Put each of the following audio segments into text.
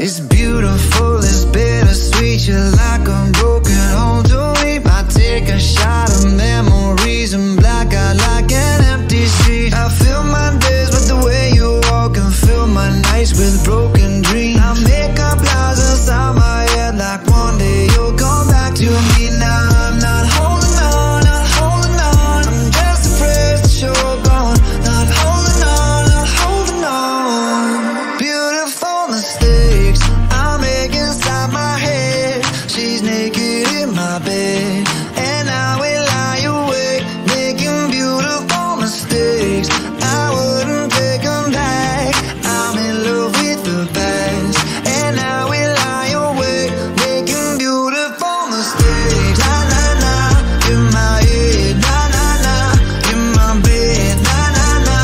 It's beautiful, it's bittersweet. You're like a broken home to me. I take a shot of memories and black out like an empty street. I fill my days with the way you walk and fill my nights with broken dreams. I make up lies inside my head like one day you'll come back to me. Now I'm not holding on, not holding on. I'm just afraid that you're gone. Not holding on, not holding on. Beautiful mistakes I make inside my head. She's naked in my bed and I will lie awake, making beautiful mistakes. I wouldn't take them back. I'm in love with the past and I will lie awake, making beautiful mistakes. Na na na, in my head. Na na na, in my bed. Na na na,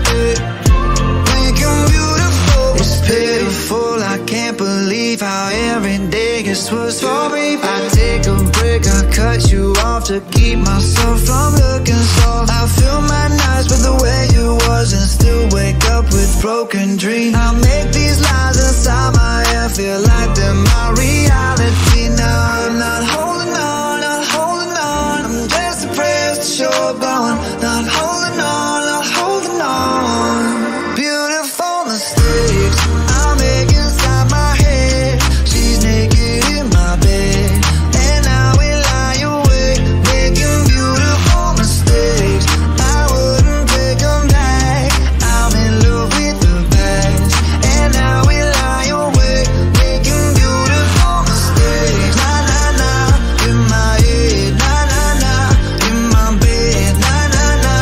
making beautiful. It's pitiful, I can't believe how every day gets worse for me. I take a break, I cut you off to keep myself from looking soft. I fill my nights with the way you was and still wake up with broken dreams. I make these lies inside my head feel like they're my reality. Now I'm not holding on, not holding on. I'm just depressed that you're gone. Not holding on, not holding on. Beautiful mistakes I make inside my head. She's naked in my bed and I will lie awake, making beautiful mistakes. I wouldn't take them back. I'm in love with the past and I will lie awake, making beautiful mistakes. Na na na, in my head. Na na na, in my bed. Na na na,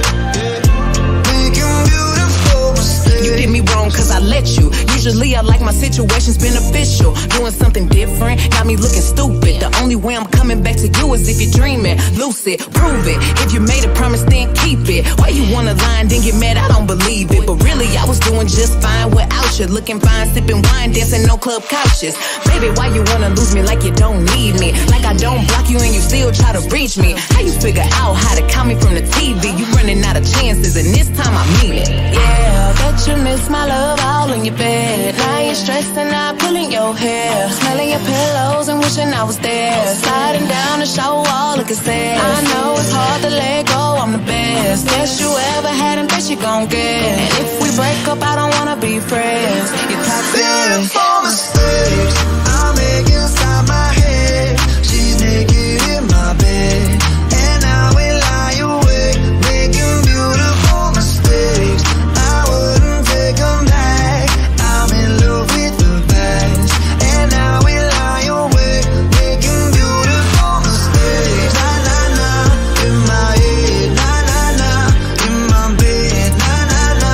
making beautiful mistakes. You did me wrong cause I let you. Usually I like my situations beneficial. Doing something different got me looking stupid. The only way I'm coming back to you is if you're dreaming. Lucid, prove it. If you made a promise, then keep it. Why you wanna lie and then get mad? I don't believe it. But really, I was doing just fine without you. Looking fine, sipping wine, dancing on club couches. Baby, why you wanna lose me like you don't need me? Like I don't block you and you still try to reach me. How you figure out how to count me from the TV? You running out of chances and this time I mean it. Yeah, bet you miss my love all in your bed. Now you're stressed and I'm pulling your hair, smelling your pillows and wishing I was there, sliding down the shower wall looking sad. I know it's hard to let go, I'm the best you ever had and bet you gon' get. And if we break up, I don't wanna be friends. You're toxic. Beautiful mistakes I make inside my head. She's naked in my bed and I will lie awake, making beautiful mistakes. I wouldn't take them back. I'm in love with the past and I will lie awake, making beautiful mistakes. Na na na, in my head. Na na na, in my bed. Na na na,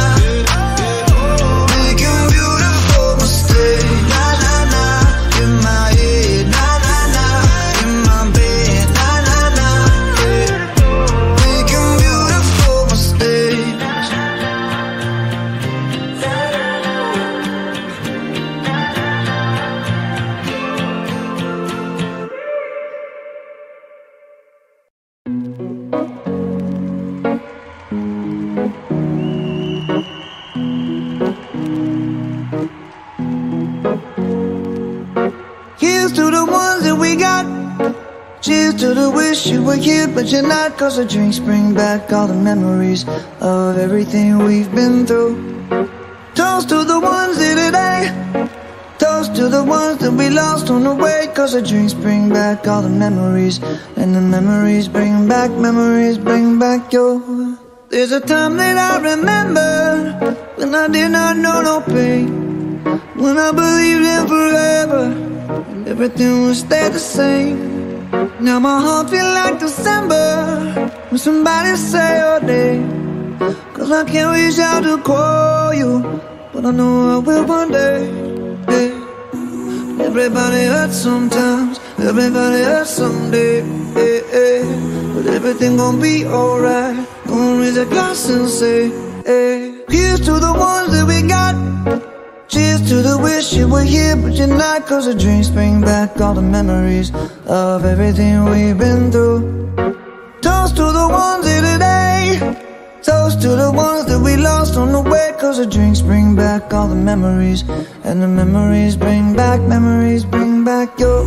making beautiful mistakes. Na na na, in my head. Na na na, in my bed. Na na na, making beautiful mistakes. Here's to the ones that we got. Cheers to the wish you were here but you're not. Cause the drinks bring back all the memories of everything we've been through. Toast to the ones here today. Toast to the ones that we lost on the way. Cause the drinks bring back all the memories. And the memories bring back your. There's a time that I remember when I did not know no pain, when I believed in forever and everything would stay the same. Now my heart feel like December when somebody say your name. Cause I can't reach out to call you, but I know I will one day. Hey. Everybody hurts sometimes, everybody hurts someday. Hey, hey. But everything gon' be alright. Gonna raise a glass and say, hey. Here's to the ones that we got. Cheers to the wish you were here but you're not. Cause the drinks bring back all the memories of everything we've been through. Toast to the ones here today. Toast to the ones that we lost lost on the way. Cause the drinks bring back all the memories, and the memories bring back your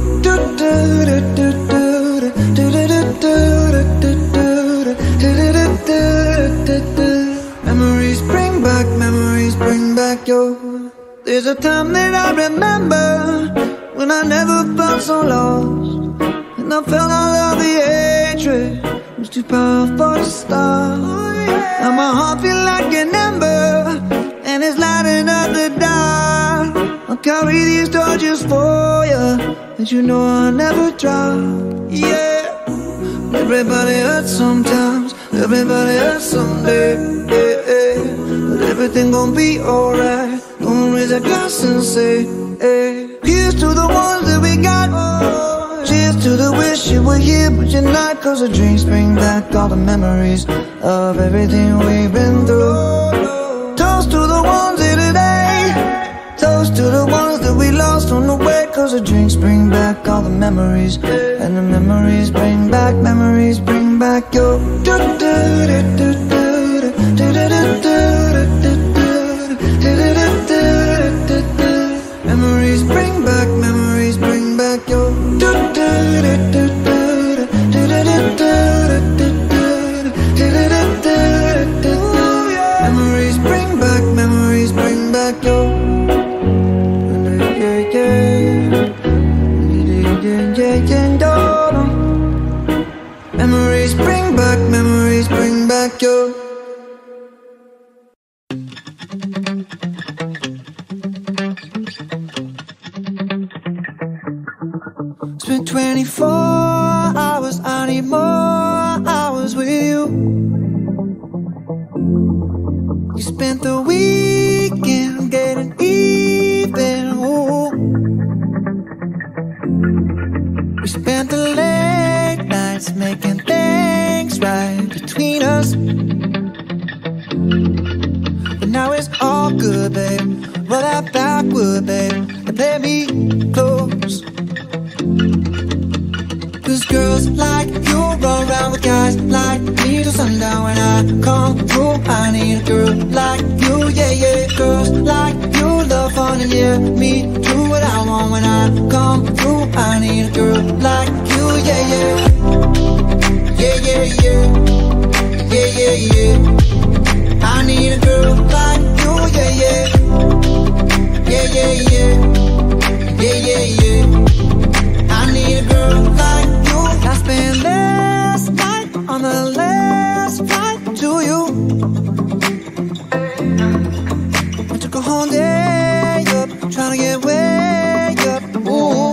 memories bring back your. There's a time that I remember when I never felt so lost, and I felt all of the hatred was too powerful to stop. Now my heart feels like an ember, and it's lighting up the dark. I'll carry these torches for you, and you know I'll never drop. Yeah, everybody hurts sometimes, everybody hurts someday. But everything gon' be alright. Gonna raise a glass and say, hey. Here's to the ones that we got. Cheers to the wish you were here but you're not. Cause the drinks bring back all the memories of everything we've been through. Toast to the ones here today. Toast to the ones that we lost on the way. Cause the drinks bring back all the memories, and the memories bring back your. Memories bring back your. Memories bring back your. Memories bring back your. It's been 24 hours, I need more hours with you. We spent the weekend getting even, ooh. We spent the late nights making things right between us. But now it's all good, babe. Roll that backward, babe, and play me close. Cause girls like you run around with guys like me till sundown. When I come through, I need a girl like you, yeah, yeah. Girls like you love fun and yeah, me do what I want. When I come through, I need a girl like you, yeah, yeah. Yeah, yeah, yeah. Yeah, yeah, yeah. I need a girl like you, yeah, yeah. Yeah, yeah, yeah. Yeah, yeah, yeah. I need a girl like you. I spent last night on the last flight to you. I took a whole day up, trying to get way up. Ooh.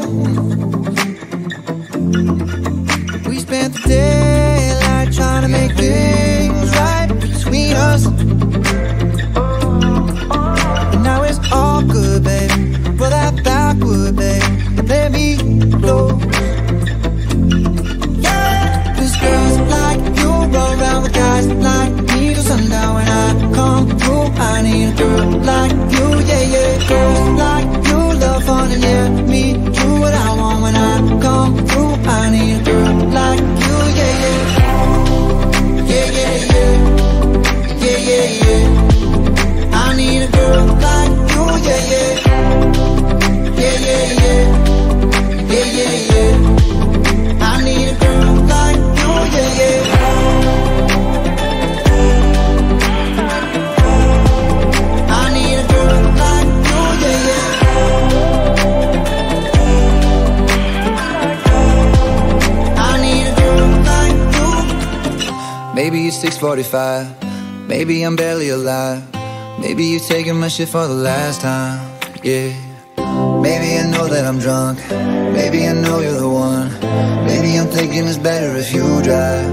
We spent the daylight trying to make things right between us. And now it's all good, babe. Roll that backward, babe, and play me close. Girls like you roll around with guys like me till sundown. When I come through, I need a girl like you, yeah, yeah. Girls like you love fun and yeah, me do what I want. When I come through, I need a girl like you, yeah, yeah. Yeah, yeah, yeah. Yeah, yeah, yeah. I need a girl like you, yeah, yeah. Yeah, yeah, yeah. Yeah, yeah, yeah. I need a girl like you, yeah, yeah. I need a girl like you, yeah, yeah. I need a girl like you. Maybe it's 6:45. Maybe I'm barely alive. Maybe you're taking my shit for the last time, yeah. Maybe I know that I'm drunk. Maybe I know you're the one. Maybe I'm thinking it's better if you drive.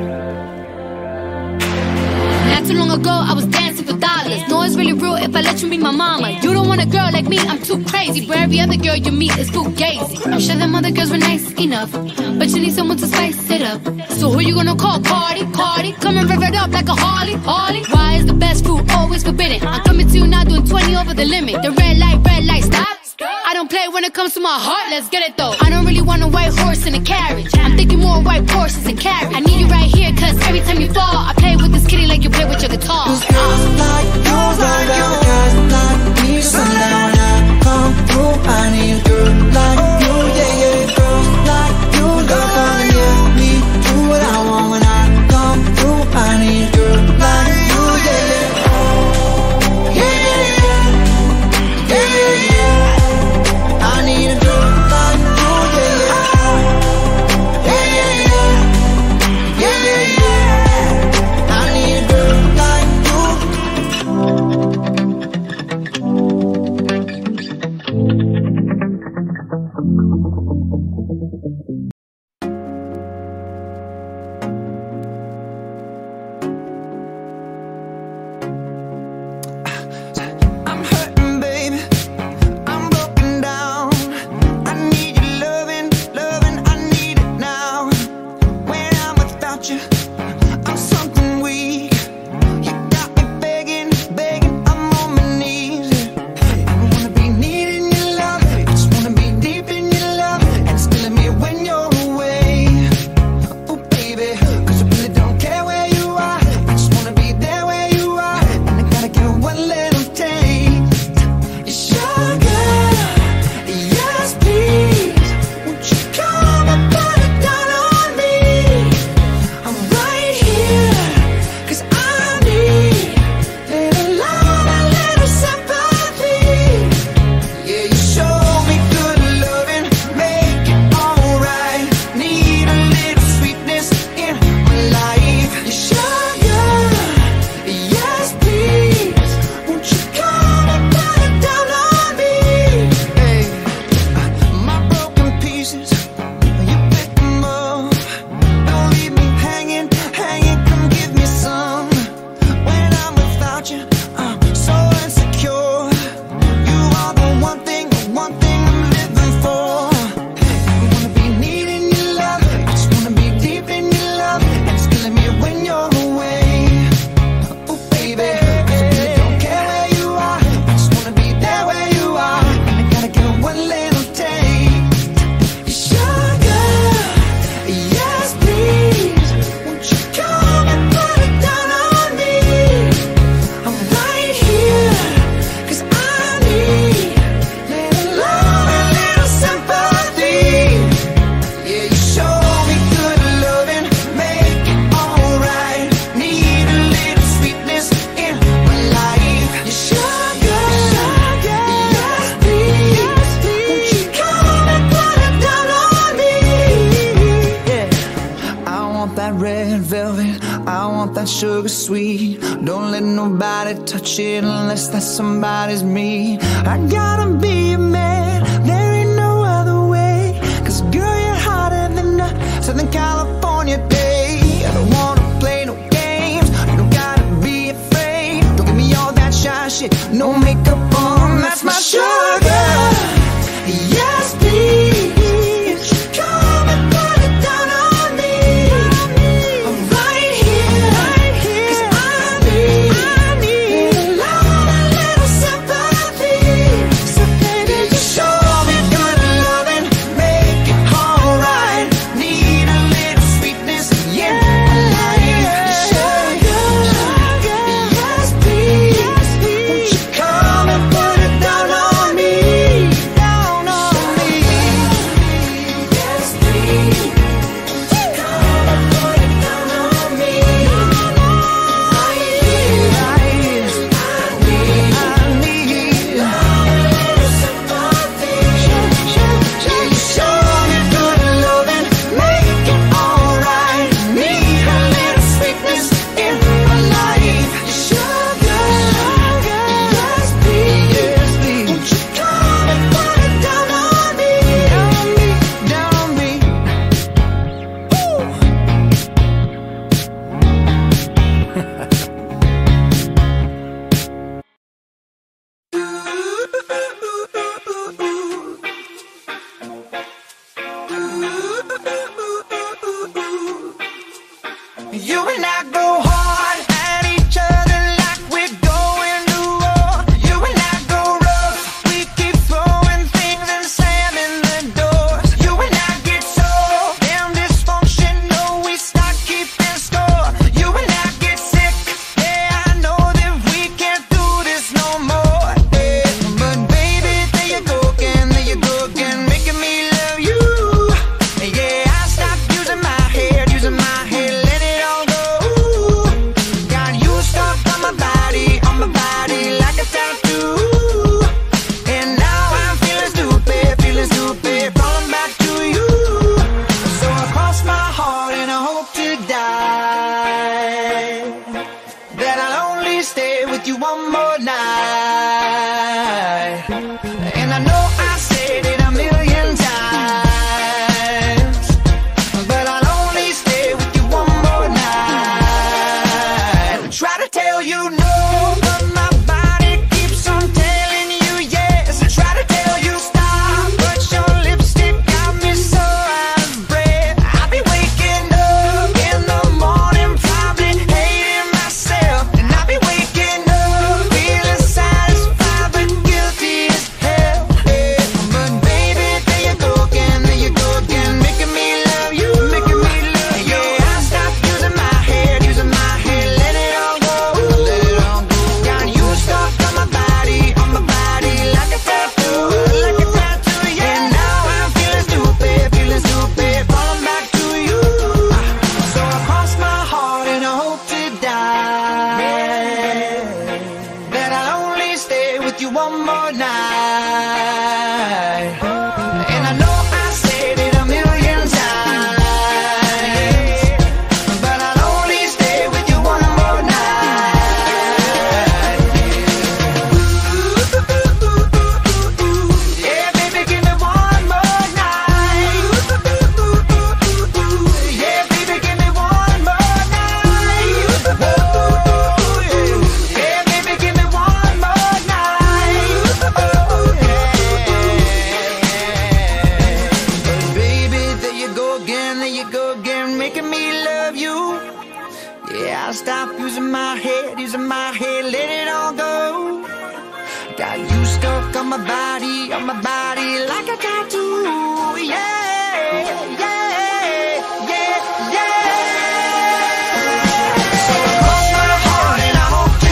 Not too long ago, I was dancing for dollars. No, it's really real if I let you be my mama. You don't want a girl like me, I'm too crazy. Where every other girl you meet is fugazi. I'm sure them other girls were nice enough, but you need someone to spice it up. So who you gonna call? Cardi? Come and rev it up like a Harley. Why is the best food always forbidden? I'm coming to you now doing 20 over the limit. The red light, stop. I don't play when it comes to my heart, let's get it though. I don't really want a white horse in a carriage. I'm thinking more white horses and carriage. I need you right here, cause every time you fall, I play with this kitty like you play with your guitar. Cause girls like you that red velvet, I want that sugar sweet. Don't let nobody touch it unless that somebody's me. I gotta be a man, there ain't no other way. Cause girl, you're hotter than a Southern California day. I don't wanna play no games, you don't gotta be afraid. Don't give me all that shy shit, no makeup on, that's my sugar. Yes, please. You and I go hard at each other like we're going to war. You and I go rough, we keep throwing things and slamming the doors. You and I get so damn dysfunctional, we start keeping score. You and I get sick, yeah, I know that we can't do this no more. Yeah. But baby, there you go again, making me love you. Yeah, I stopped using my head, let it all go. Got you stuck on my body like a tattoo. And now I'm feeling stupid, falling back to you. So I cross my heart and I hope to die that I'll only stay with you one more night. And I know I said it a million times, but I'll only stay with you one more night. Try to tell you no, but my body keeps on telling you yes. Try to tell you stop, but your lipstick got me so out of breath. I'll be waking up in the morning, probably hating myself. And I'll be waking up feeling satisfied but guilty as hell. But baby, there you go again, making me love you. Yeah, I stopped using my head, let it all go. Got you stuck on my body like a tattoo, yeah. And now I'm feeling stupid, falling back to you. So I cross my heart and I hope to die that I'll only stay with you one more night. And I know I said it a million times, but I'll only stay with you one more night. Yeah, baby, give me one more night. Yeah, baby, give me one more night. Yeah, baby, give me one more night. Baby, there you go again, making me love you. Yeah, I'll stop using my head, let it all go. Got you stuck on my body like a tattoo, yeah, yeah, yeah, yeah. So I cross my heart and I hope to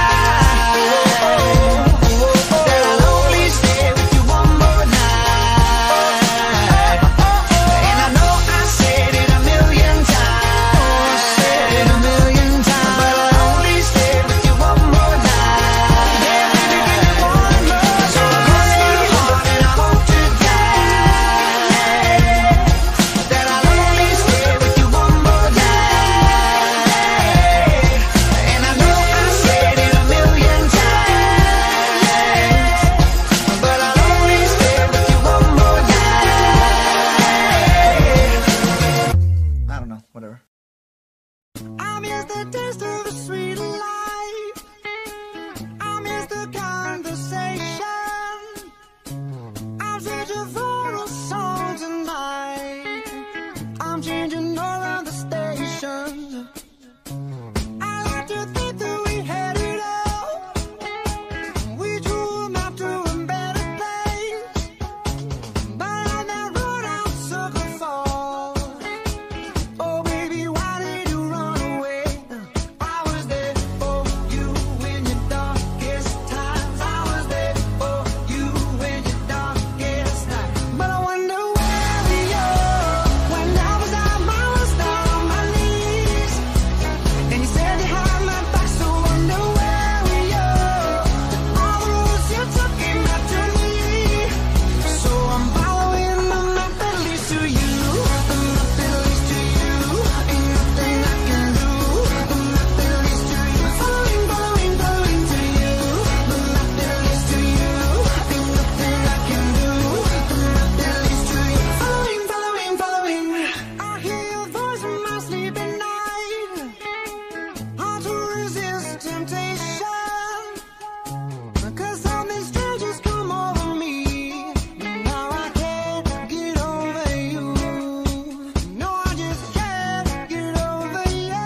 die that I'll only stay with you one more night. And I know I said it a million times, but I'll only stay with you one more night. Yeah, baby, give me one more. So I cross my heart and I hope to die I'm changing all of the stations. I like to think that we had it all. We drew a map to a better place, but on that road I'm sucker for. Oh baby, why did you run away? I was there for you in your darkest times. I was there for you in your darkest night. But I wonder where we are when I was down on my knees, and you said you had my back. So I wonder where we are. All the roads you took came back to me. So I'm following the map that leads to you. The map that leads to you. Ain't nothing I can do. The map that leads to you. Following, following, following to you. The map that leads to you. Ain't nothing I can do. The map that leads to you. Following, following, following. I hear your voice in my sleep at night. Hard to resist temptation, 'cause something strange has come over me. Now I can't get over you. No, I just can't get over you.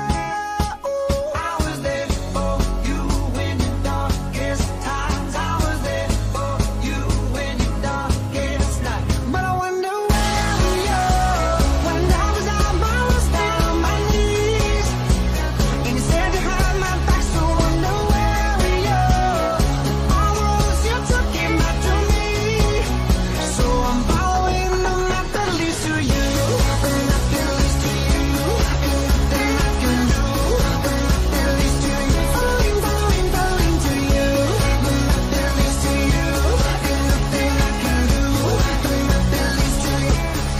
I was there for you in your darkest times. I was there for you in your darkest night. But I wonder where we are when I was down on my knees, and you said you had my back. So I wonder where we are. All the roads you took came back to me. So I'm following the map that leads to you. The map that leads to you. Ain't nothing I can do. The map that leads to you. Following, following, following to you. The map that leads to you. Ain't nothing I can do. The map that leads to you.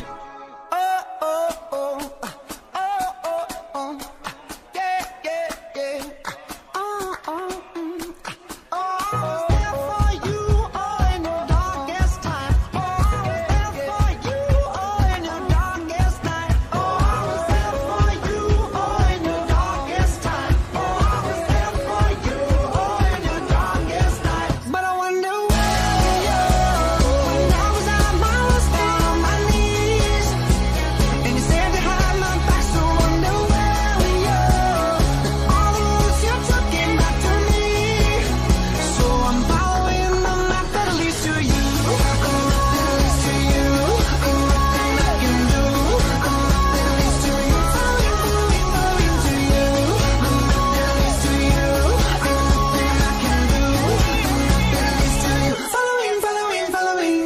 Oh, oh, oh. Oh, oh, oh. Yeah, yeah, yeah. Oh, oh, oh. I was there for you, in your darkest time. I was there for you, in your darkest night. I was there for you, in your darkest time. I was there for you, in your darkest night. But I wonder where we are when I was down on my knees, and you said you had my back. So I wonder where we are. All the roads you took came back to me. So I'm following the map that leads to you. The map that leads to you. Ain't nothing I can do. The map that leads to you. Following, following to you. The map that leads to you. Ain't nothing I can do. The map that leads to you. Following, following, following.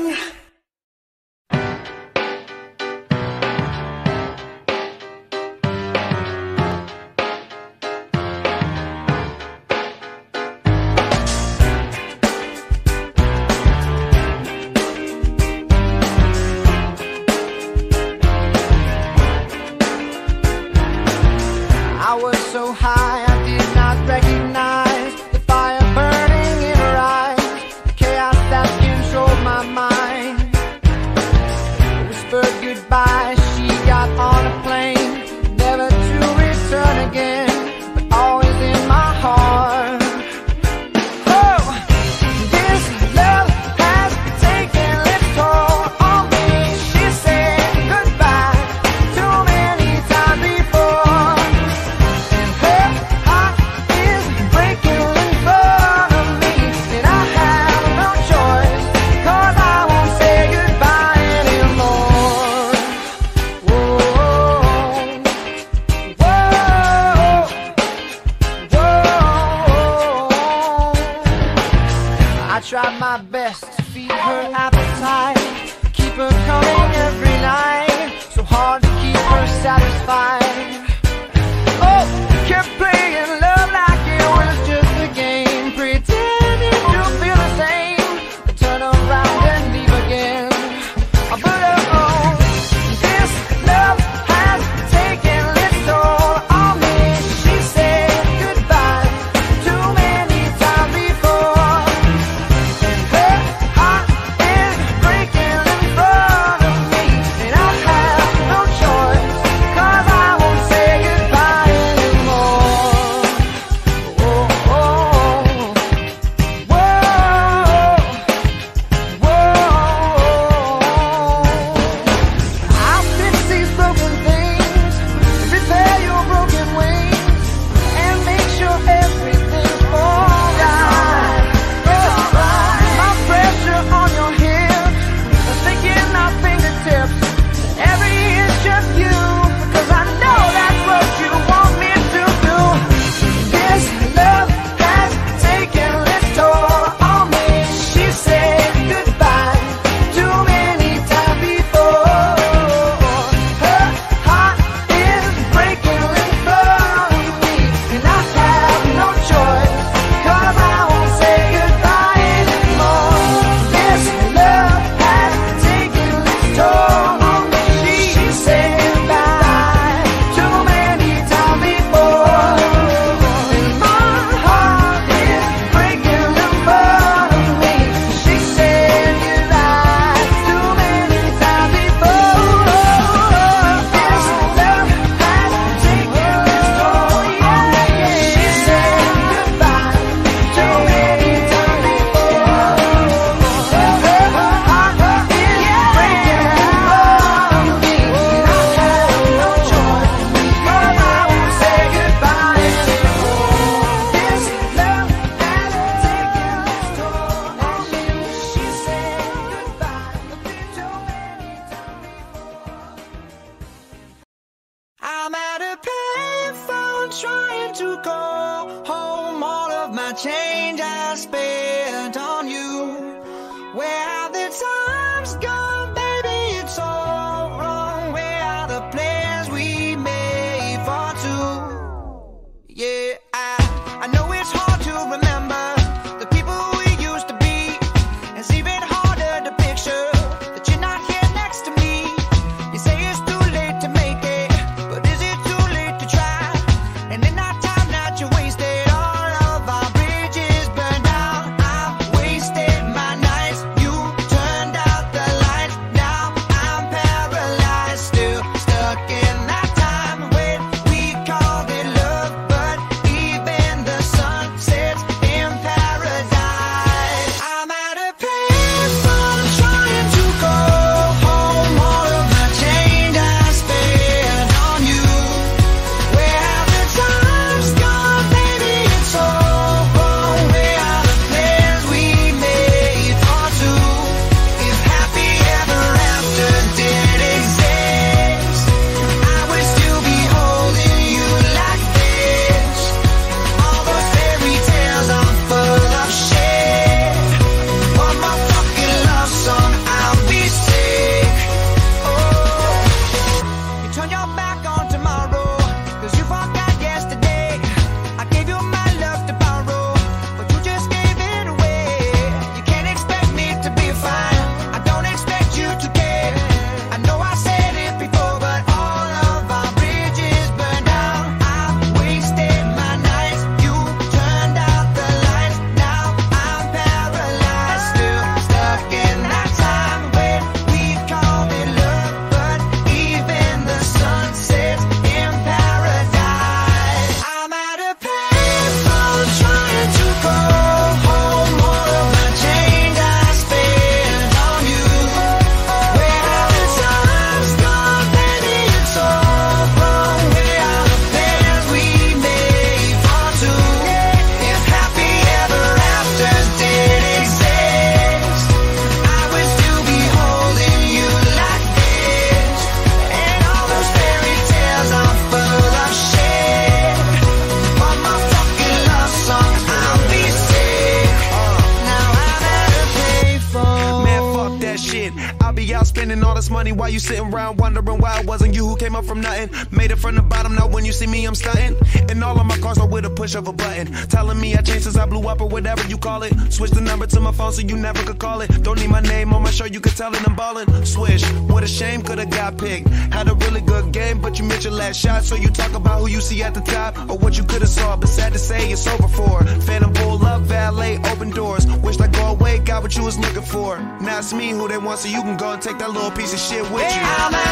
I was so high, I did not recognize the fire burning in her eyes, the chaos that controlled my mind. Whispered goodbye, she got on a plane, never to return again, but always in my heart. Oh, this love has taken its toll on me. She said goodbye too many times before. Her heart is breaking in front of me, and I have no choice, 'cause I won't say goodbye anymore. Whoa, whoa, whoa. I tried my best to feed her appetite, keep her coming every night, so hard to keep her satisfied. Oh, kept playing love like it was just a game, pretending to feel the same, then turn around and leave again. But oh, this love has taken its toll on me. She said goodbye too many times before, and her heart is breaking in front of me, and I have no choice, 'cause I won't trying to go home. All of my change I spent on you. Where have the times gone, baby? It's all wrong. Where are the plans we made for two? Yeah, I know it's hard to remember the people we used to be. It's even harder to picture that you're not here next to me. You say it's too late to make it, but is it too late to try? And in that time that you wasted, all of our bridges burned out. I've wasted my nights, you turned out the lights. Now I'm paralyzed, still stuck in that time when we called it love. But even the sun sets in paradise. I'm at a payphone trying to go home. All of my change I spent on you. Where have the times gone, baby? It's all wrong. Where are the plans we made for two? If happy ever after did exist, I would still be holding you like this. All those fairy tales are full of shit. One more fucking love song, I'll be sick. Oh, you turn your back on tomorrow, 'cause you forgot yesterday. I gave you my love to borrow, but you just gave it away. You can't expect me to be fine, I don't expect you to care. I know I said it before, but all of our bridges burned out. I've wasted my nights, you turned out the lights. Now I'm paralyzed, still stuck in that time when we called it love. But even the sun sets in paradise. I'm at a payphone trying to go home. All of my change I spent on you. Where have the times gone, baby? It's all wrong. Where are the plans we made for two? If happy ever after did exist, I would still be holding you like this. And all those fairy tales are full of shit. One more fucking love song, I'll be sick. Now I'm at a payphone. Man, fuck that shit. I'll be out spending all this money while you sitting around wondering why it wasn't you who came up from nothing. Made it from the bottom, now when you see me, I'm stunting. And all of my cars are with a push of a button. Telling me I changed since I blew up or whatever you call it. Switch the number to my phone so you never could call it. Don't need my name on my shirt, you could tell it I'm ballin'. Swish, what a shame, could've got picked. Had a really good game, but you missed your last shot. So you talk about who you see at the top or what you could've saw. But sad to say, it's over for. Phantom pull up, valet, open doors. Wished I go away, got what you was looking for. Now it's me who they want, so you can go and take that little piece of shit with you. I'm